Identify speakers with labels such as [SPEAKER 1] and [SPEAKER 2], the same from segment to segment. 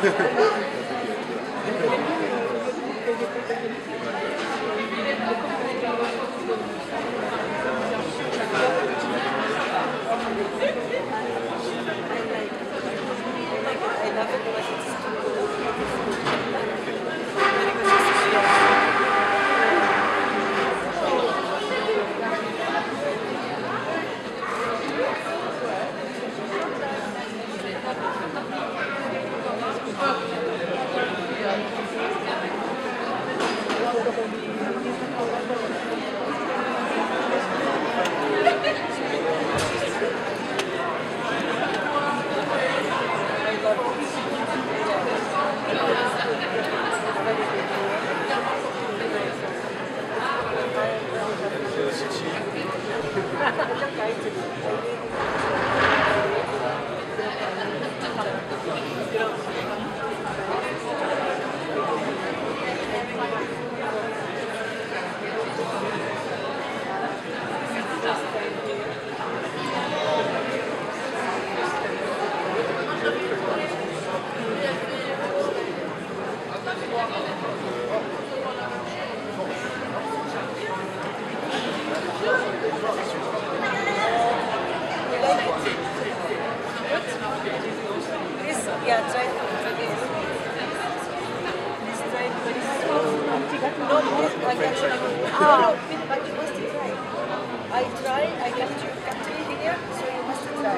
[SPEAKER 1] I try, I capture here, so you must try.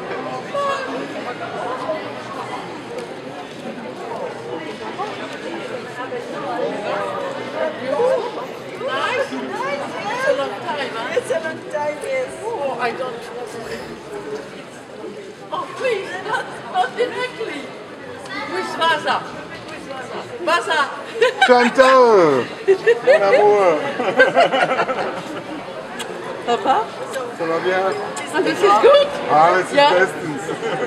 [SPEAKER 2] Nice. It's a long time, huh?
[SPEAKER 1] It's a long time, yes.
[SPEAKER 2] Oh, I don't. Oh, please, not directly. With Vaza. Vaza.
[SPEAKER 3] Chantal! Mon amour!
[SPEAKER 2] Papa?
[SPEAKER 3] Ça va bien?
[SPEAKER 2] Oh, this is good.
[SPEAKER 3] Ah, das ist
[SPEAKER 2] Ja.
[SPEAKER 3] bestens.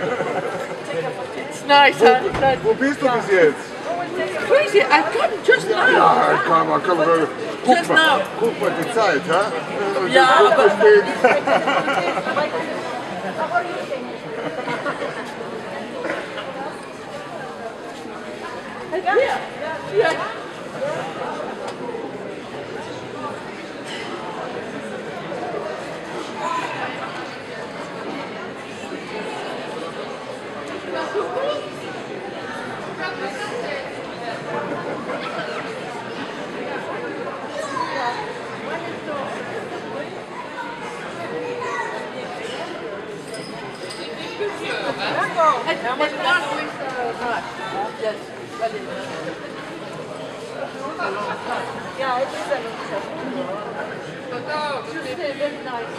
[SPEAKER 2] It's nice, huh?
[SPEAKER 3] Wo bist du bis jetzt?
[SPEAKER 2] Crazy, I come just now.
[SPEAKER 3] Ja, komm,
[SPEAKER 2] Just now.
[SPEAKER 3] Guck mal die Zeit, ha?
[SPEAKER 2] Ja, aber... Ja. Yes.
[SPEAKER 1] Yeah, it is a long time.
[SPEAKER 2] Very nice.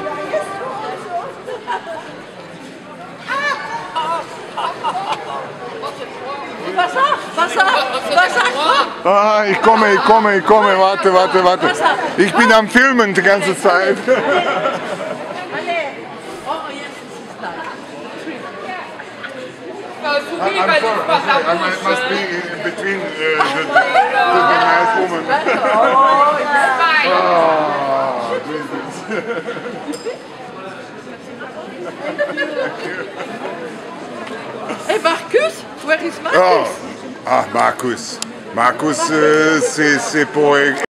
[SPEAKER 3] Ah, ich komme, warte. Ich bin am Filmen die ganze Zeit.
[SPEAKER 2] Oh, yes, this is nice.
[SPEAKER 3] I must be in between the nice woman.
[SPEAKER 2] Oh, yeah.
[SPEAKER 3] Oh, Jesus.
[SPEAKER 2] Hey, Marcus? Where is Marcus?
[SPEAKER 3] Oh. Ah, Marcus, c'est pour